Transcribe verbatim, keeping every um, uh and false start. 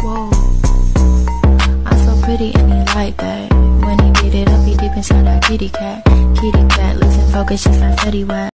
Whoa, I'm so pretty and he like that. When he get it up, he deep inside that kitty cat. Kitty cat, listen, focus just like Fetty Wap.